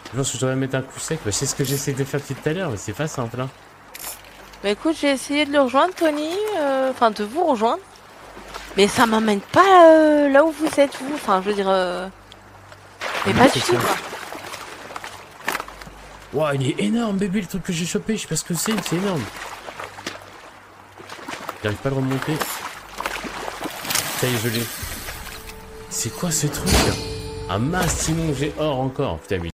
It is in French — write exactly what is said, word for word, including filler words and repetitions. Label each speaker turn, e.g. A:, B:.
A: Je pense que je devrais mettre un coup sec. Bah, c'est ce que j'essaie de faire depuis tout à l'heure, mais c'est pas simple. Hein.
B: Bah écoute, j'ai essayé de le rejoindre, Tony. euh, Enfin, de vous rejoindre. Mais ça m'emmène pas euh, là où vous êtes, vous. Enfin, je veux dire... euh, Mais
A: Comment
B: pas
A: c'est
B: du tout,
A: ça?
B: quoi.
A: Ouah, il est énorme, bébé, le truc que j'ai chopé. Je sais pas ce que c'est, c'est énorme. J'arrive pas à le remonter. Ça y est, je l'ai. C'est quoi ce truc? Un masque, sinon j'ai or encore. Putain, mais